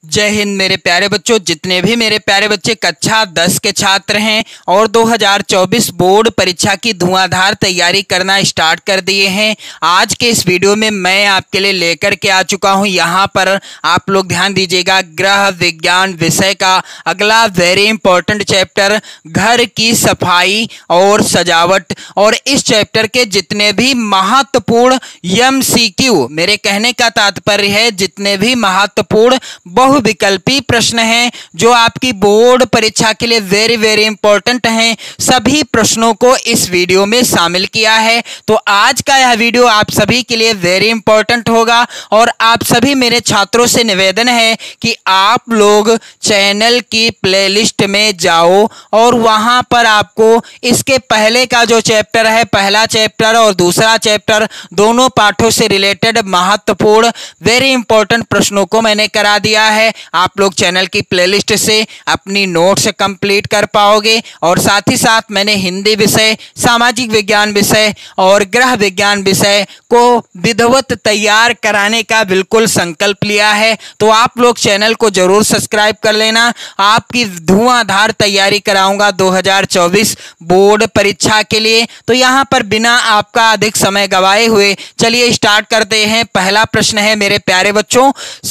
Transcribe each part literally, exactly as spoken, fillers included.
जय हिंद मेरे प्यारे बच्चों। जितने भी मेरे प्यारे बच्चे कक्षा दस के छात्र हैं और दो हज़ार चौबीस बोर्ड परीक्षा की धुआंधार तैयारी करना स्टार्ट कर दिए हैं, आज के इस वीडियो में मैं आपके लिए लेकर के आ चुका हूं। यहां पर आप लोग ध्यान दीजिएगा, गृह विज्ञान विषय का अगला वेरी इंपॉर्टेंट चैप्टर घर की सफाई और सजावट। और इस चैप्टर के जितने भी महत्वपूर्ण एमसीक्यू, मेरे कहने का तात्पर्य है जितने भी महत्वपूर्ण बहुविकल्पी प्रश्न हैं जो आपकी बोर्ड परीक्षा के लिए वेरी वेरी इंपॉर्टेंट हैं, सभी प्रश्नों को इस वीडियो में शामिल किया है। तो आज का यह वीडियो आप सभी के लिए वेरी इंपॉर्टेंट होगा और आप सभी मेरे छात्रों से निवेदन है कि आप लोग चैनल की प्लेलिस्ट में जाओ और वहां पर आपको इसके पहले का जो चैप्टर है, पहला चैप्टर और दूसरा चैप्टर, दोनों पाठों से रिलेटेड महत्वपूर्ण वेरी इंपॉर्टेंट प्रश्नों को मैंने करा दिया है। आप लोग चैनल की प्लेलिस्ट से अपनी नोट्स कंप्लीट कर पाओगे और साथ ही साथ मैंने हिंदी विषय, सामाजिक विज्ञान विषय और गृह विज्ञान विषय को विधिवत तैयार कराने का बिल्कुल संकल्प लिया है। तो आप लोग चैनल को जरूर सब्सक्राइब कर लेना। आपकी धुआंधार तैयारी कराऊंगा दो हज़ार चौबीस बोर्ड परीक्षा के लिए। तो यहां पर बिना आपका अधिक समय गवाए हुए चलिए स्टार्ट करते हैं। पहला प्रश्न है मेरे प्यारे बच्चों,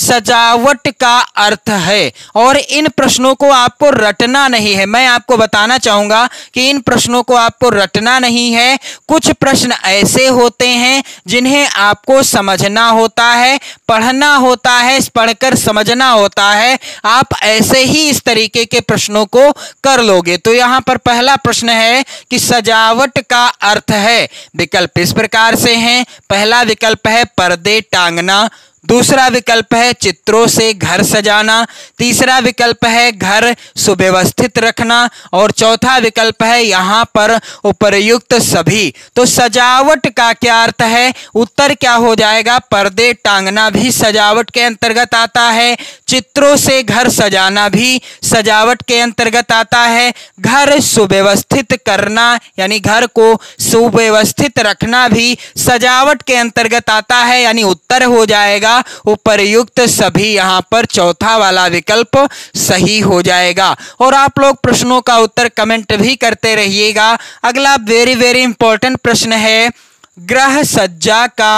सजावट का अर्थ है। और इन प्रश्नों को आपको रटना नहीं है। मैं आपको बताना चाहूंगा कि इन प्रश्नों को आपको रटना नहीं है। कुछ प्रश्न ऐसे होते हैं जिन्हें आपको समझना होता है, पढ़ना होता है, पढ़कर समझना होता है। आप ऐसे ही इस तरीके के प्रश्नों को कर लोगे। तो यहां पर पहला प्रश्न है कि सजावट का अर्थ है। विकल्प इस प्रकार से हैं। पहला विकल्प है पर्दे टांगना, दूसरा विकल्प है चित्रों से घर सजाना, तीसरा विकल्प है घर सुव्यवस्थित रखना और चौथा विकल्प है यहां पर उपर्युक्त सभी। तो सजावट का क्या अर्थ है? उत्तर क्या हो जाएगा? पर्दे टांगना भी सजावट के अंतर्गत आता है, चित्रों से घर सजाना भी सजावट के अंतर्गत आता है, घर सुव्यवस्थित करना यानी घर को सुव्यवस्थित रखना भी सजावट के अंतर्गत आता है, यानी उत्तर हो जाएगा उपर्युक्त सभी। यहां पर चौथा वाला विकल्प सही हो जाएगा। और आप लोग प्रश्नों का उत्तर कमेंट भी करते रहिएगा। अगला वेरी वेरी इंपॉर्टेंट प्रश्न है, गृह सज्जा का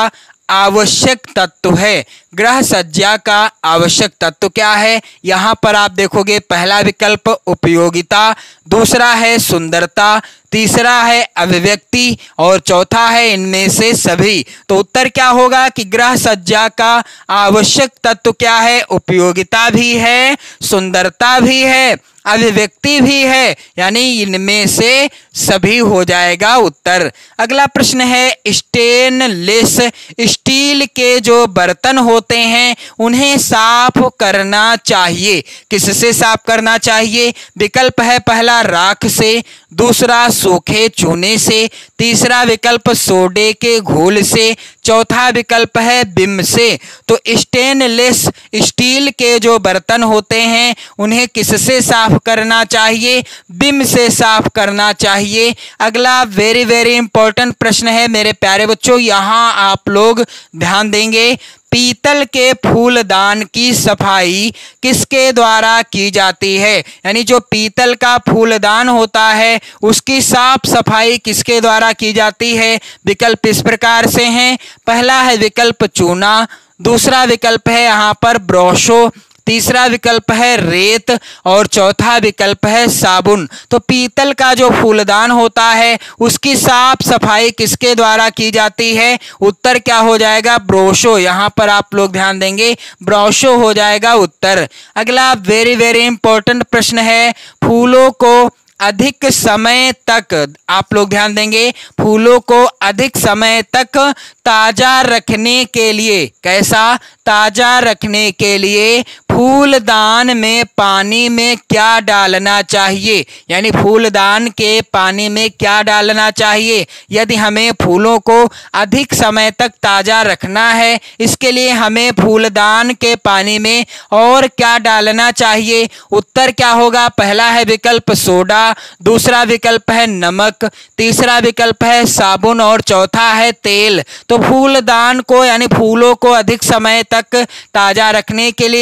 आवश्यक तत्व है। गृह सज्जा का आवश्यक तत्व क्या है? यहां पर आप देखोगे पहला विकल्प उपयोगिता, दूसरा है सुंदरता, तीसरा है अभिव्यक्ति और चौथा है इनमें से सभी। तो उत्तर क्या होगा कि गृह सज्जा का आवश्यक तत्व क्या है? उपयोगिता भी है, सुंदरता भी है, अभिव्यक्ति भी है, यानी इनमें से सभी हो जाएगा उत्तर। अगला प्रश्न है, स्टेनलेस स्टील के जो बर्तन होते हैं उन्हें साफ करना चाहिए। किससे साफ करना चाहिए? विकल्प है पहला राख से, दूसरा सूखे चूने से, तीसरा विकल्प सोडे के घोल से, चौथा विकल्प है बिम से। तो स्टेनलेस स्टील के जो बर्तन होते हैं उन्हें किससे साफ करना चाहिए? बिम से साफ करना चाहिए। अगला वेरी वेरी इंपॉर्टेंट प्रश्न है मेरे प्यारे बच्चों, यहां आप लोग ध्यान देंगे, पीतल के फूलदान की सफाई किसके द्वारा की जाती है? यानी जो पीतल का फूलदान होता है उसकी साफ सफाई किसके द्वारा की जाती है? विकल्प इस प्रकार से हैं। पहला है विकल्प चूना, दूसरा विकल्प है यहाँ पर ब्रोशो, तीसरा विकल्प है रेत और चौथा विकल्प है साबुन। तो पीतल का जो फूलदान होता है उसकी साफ सफाई किसके द्वारा की जाती है? उत्तर क्या हो जाएगा? ब्रोशो। यहां पर आप लोग ध्यान देंगे, ब्रोशो हो जाएगा उत्तर। अगला वेरी वेरी इंपॉर्टेंट प्रश्न है, फूलों को अधिक समय तक, आप लोग ध्यान देंगे, फूलों को अधिक समय तक ताजा रखने के लिए, कैसा? ताजा रखने के लिए फूलदान में पानी में क्या डालना चाहिए? यानी फूलदान के पानी में क्या डालना चाहिए? यदि हमें फूलों को अधिक समय तक ताजा रखना है, इसके लिए हमें फूलदान के पानी में और क्या डालना चाहिए? उत्तर क्या होगा? पहला है विकल्प सोडा, दूसरा विकल्प है नमक, तीसरा विकल्प है साबुन और चौथा है तेल। तो फूलदान को यानी फूलों को अधिक समय तक ताजा रखने के लिए हमें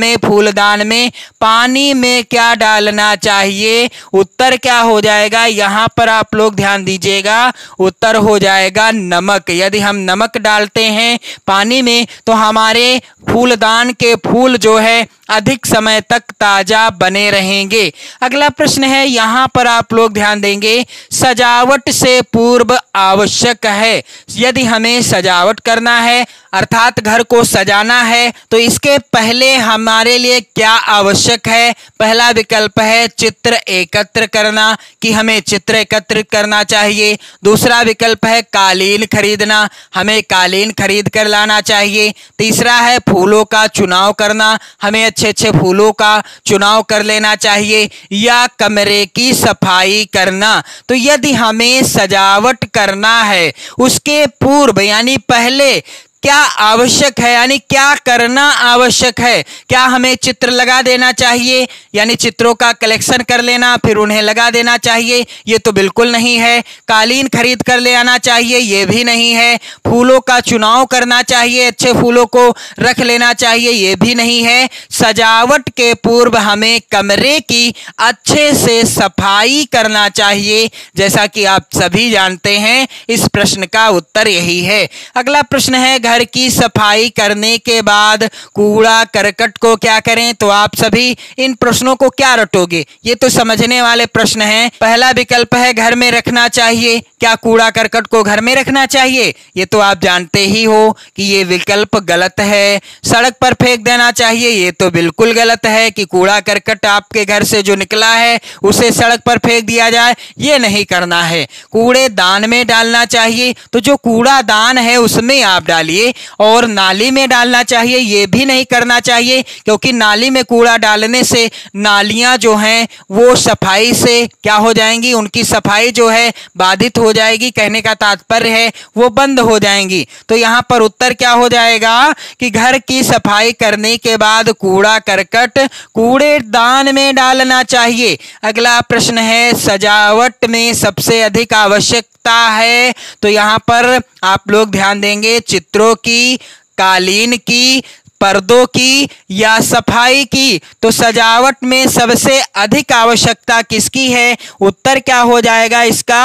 हमें फूलदान में पानी में क्या डालना चाहिए? उत्तर क्या हो जाएगा? यहाँ पर आप लोग ध्यान दीजिएगा, उत्तर हो जाएगा नमक। यदि हम नमक डालते हैं पानी में तो हमारे फूलदान के फूल जो है अधिक समय तक ताजा बने रहेंगे। अगला प्रश्न है, यहाँ पर आप लोग ध्यान देंगे, सजावट से पूर्व आवश्यक है। यदि हमें सजावट करना है अर्थात घर को सजाना है तो इसके पहले हमारे लिए क्या आवश्यक है? पहला विकल्प है चित्र एकत्र करना, कि हमें चित्र एकत्र करना चाहिए। दूसरा विकल्प है कालीन खरीदना, हमें कालीन खरीद कर लाना चाहिए। तीसरा है फूलों का चुनाव करना, हमें अच्छे अच्छे फूलों का चुनाव कर लेना चाहिए। या कमरे की सफाई करना। तो यदि हमें सजावट करना है उसके पूर्व यानी पहले क्या आवश्यक है, यानी क्या करना आवश्यक है? क्या हमें चित्र लगा देना चाहिए, यानी चित्रों का कलेक्शन कर लेना फिर उन्हें लगा देना चाहिए? ये तो बिल्कुल नहीं है। कालीन खरीद कर ले आना चाहिए? ये भी नहीं है। फूलों का चुनाव करना चाहिए, अच्छे फूलों को रख लेना चाहिए? ये भी नहीं है। सजावट के पूर्व हमें कमरे की अच्छे से सफाई करना चाहिए, जैसा कि आप सभी जानते हैं। इस प्रश्न का उत्तर यही है। अगला प्रश्न है, घर की सफाई करने के बाद कूड़ा करकट को क्या करें? तो आप सभी इन प्रश्नों को क्या रटोगे? ये तो समझने वाले प्रश्न हैं। पहला विकल्प है घर में रखना चाहिए। क्या कूड़ा करकट को घर में रखना चाहिए? ये तो आप जानते ही हो कि ये विकल्प गलत है। सड़क पर फेंक देना चाहिए? ये तो बिल्कुल गलत है कि कूड़ा करकट आपके घर से जो निकला है उसे सड़क पर फेंक दिया जाए, ये नहीं करना है। कूड़ेदान में डालना चाहिए? तो जो कूड़ादान है उसमें आप डालिए। और नाली में डालना चाहिए? ये भी नहीं करना चाहिए, क्योंकि नाली में कूड़ा डालने से नालियां जो हैं वो सफाई से क्या हो जाएंगी, उनकी सफाई जो है बाधित हो जाएगी। कहने का तात्पर्य है वो बंद हो जाएंगी। तो यहाँ पर उत्तर क्या हो जाएगा कि घर की सफाई करने के बाद कूड़ा करकट कूड़ेदान में डालना चाहिए। अगला प्रश्न है, सजावट में सबसे अधिक आवश्यक है। तो यहाँ पर आप लोग ध्यान देंगे, चित्रों की, कालीन की, पर्दों की या सफाई की? तो सजावट में सबसे अधिक आवश्यकता किसकी है? उत्तर क्या हो जाएगा इसका?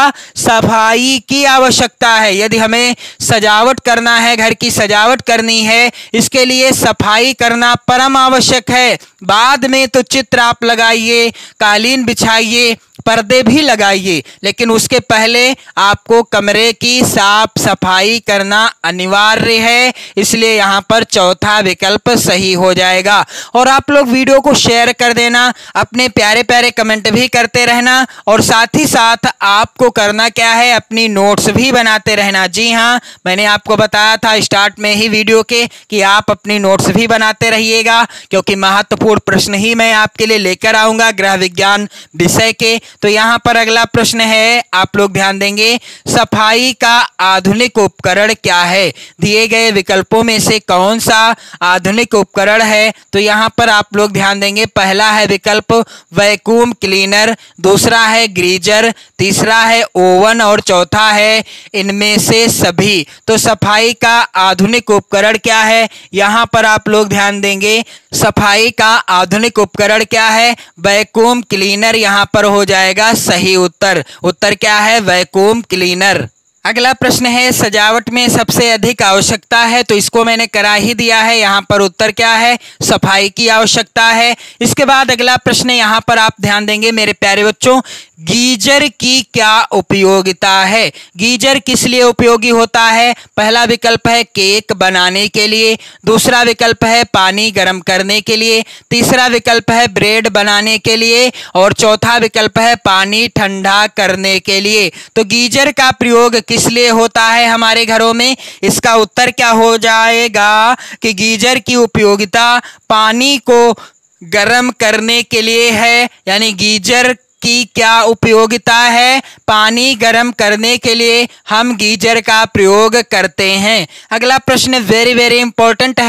सफाई की आवश्यकता है। यदि हमें सजावट करना है, घर की सजावट करनी है, इसके लिए सफाई करना परम आवश्यक है। बाद में तो चित्र आप लगाइए, कालीन बिछाइए, पर्दे भी लगाइए, लेकिन उसके पहले आपको कमरे की साफ सफाई करना अनिवार्य है। इसलिए यहाँ पर चौथा विकल्प सही हो जाएगा। और आप लोग वीडियो को शेयर कर देना, अपने प्यारे प्यारे कमेंट भी करते रहना, और साथ ही साथ आपको करना क्या है, अपनी नोट्स भी बनाते रहना। जी हाँ, मैंने आपको बताया था स्टार्ट में ही वीडियो के कि आप अपनी नोट्स भी बनाते रहिएगा, क्योंकि महत्वपूर्ण प्रश्न ही मैं आपके लिए लेकर आऊँगा गृह विज्ञान विषय के। तो यहाँ पर अगला प्रश्न है, आप लोग ध्यान देंगे, सफाई का आधुनिक उपकरण क्या है? दिए गए विकल्पों में से कौन सा आधुनिक उपकरण है? तो यहाँ पर आप लोग ध्यान देंगे, पहला है विकल्प वैक्यूम क्लीनर, दूसरा है ग्रीजर, तीसरा है ओवन और चौथा है इनमें से सभी। तो सफाई का आधुनिक उपकरण क्या है? यहाँ पर आप लोग ध्यान देंगे, सफाई का आधुनिक उपकरण क्या है? वैक्यूम क्लीनर यहाँ पर हो जाएगा सही उत्तर। उत्तर क्या है? Vacuum cleaner. अगला प्रश्न है, सजावट में सबसे अधिक आवश्यकता है, तो इसको मैंने करा ही दिया है। यहाँ पर उत्तर क्या है? सफाई की आवश्यकता है। इसके बाद अगला प्रश्न यहाँ पर आप ध्यान देंगे मेरे प्यारे बच्चों, गीजर की क्या उपयोगिता है? गीजर किस लिए उपयोगी होता है? पहला विकल्प है केक बनाने के लिए, दूसरा विकल्प है पानी गर्म करने के लिए, तीसरा विकल्प है ब्रेड बनाने के लिए और चौथा विकल्प है पानी ठंडा करने के लिए। तो गीजर का प्रयोग किस लिए होता है हमारे घरों में? इसका उत्तर क्या हो जाएगा कि गीजर की उपयोगिता पानी को गर्म करने के लिए है। यानी गीजर की क्या उपयोगिता है? पानी गर्म करने के लिए हम गीजर का प्रयोग करते हैं। अगला प्रश्न वेरी वेरी इंपॉर्टेंट है,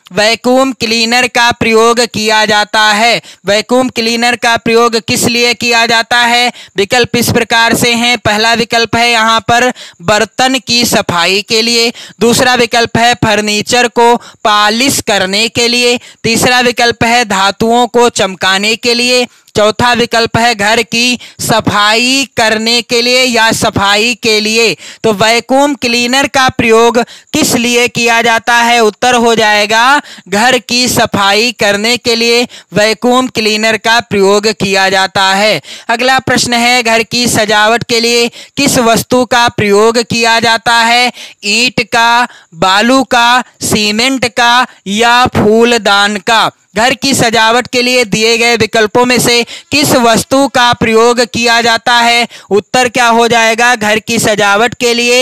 वैक्यूम क्लीनर का प्रयोग किया जाता है। वैक्यूम क्लीनर का प्रयोग किस लिए किया जाता है? विकल्प इस प्रकार से हैं। पहला विकल्प है यहाँ पर बर्तन की सफाई के लिए, दूसरा विकल्प है फर्नीचर को पॉलिश करने के लिए, तीसरा विकल्प है धातुओं को चमकाने के लिए, चौथा विकल्प है घर की सफाई करने के लिए या सफाई के लिए। तो वैक्यूम क्लीनर का प्रयोग किस लिए किया जाता है? उत्तर हो जाएगा घर की सफाई करने के लिए वैक्यूम क्लीनर का प्रयोग किया जाता है। अगला प्रश्न है, घर की सजावट के लिए किस वस्तु का प्रयोग किया जाता है? ईंट का, बालू का, सीमेंट का या फूलदान का? घर की सजावट के लिए दिए गए विकल्पों में से किस वस्तु का प्रयोग किया जाता है? उत्तर क्या हो जाएगा? घर की सजावट के लिए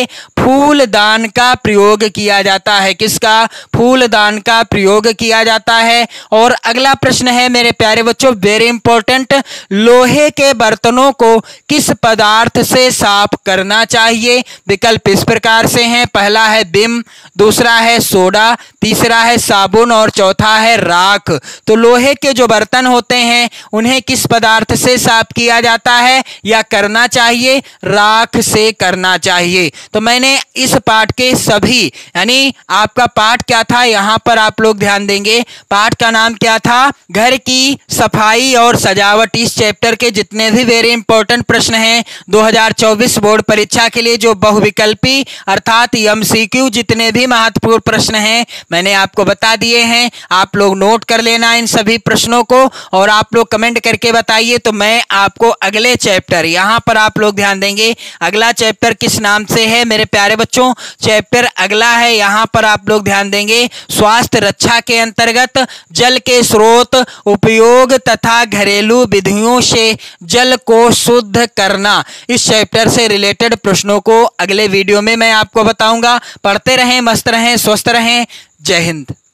फूलदान का प्रयोग किया जाता है। किसका? फूलदान का प्रयोग किया जाता है। और अगला प्रश्न है मेरे प्यारे बच्चों, वेरी इंपॉर्टेंट, लोहे के बर्तनों को किस पदार्थ से साफ करना चाहिए? विकल्प इस प्रकार से हैं। पहला है विम, दूसरा है सोडा, तीसरा है साबुन और चौथा है राख। तो लोहे के जो बर्तन होते हैं उन्हें किस पदार्थ से साफ किया जाता है या करना चाहिए? राख से करना चाहिए। तो मैंने इस पाठ के सभी, यानी आपका पाठ क्या था यहां पर आप लोग ध्यान देंगे, पाठ का नाम क्या था? घर की सफाई और सजावट। इस चैप्टर के जितने भी वेरी इंपॉर्टेंट प्रश्न हैं दो हज़ार चौबीस बोर्ड परीक्षा के लिए, जो बहुविकल्पी अर्थात एमसीक्यू जितने भी महत्वपूर्ण प्रश्न हैं मैंने आपको बता दिए हैं। आप लोग नोट कर लेना इन सभी प्रश्नों को और आप लोग कमेंट करके बताइए। तो मैं आपको अगले चैप्टर, यहां पर आप लोग ध्यान देंगे, अगला चैप्टर किस नाम से है मेरे प्यारे बच्चों? चैप्टर अगला है, यहां पर आप लोग ध्यान देंगे, स्वास्थ्य रक्षा के अंतर्गत जल के स्रोत, उपयोग तथा घरेलू विधियों से जल को शुद्ध करना। इस चैप्टर से रिलेटेड प्रश्नों को अगले वीडियो में मैं आपको बताऊंगा। पढ़ते रहें, मस्त रहें, स्वस्थ रहें। जय हिंद।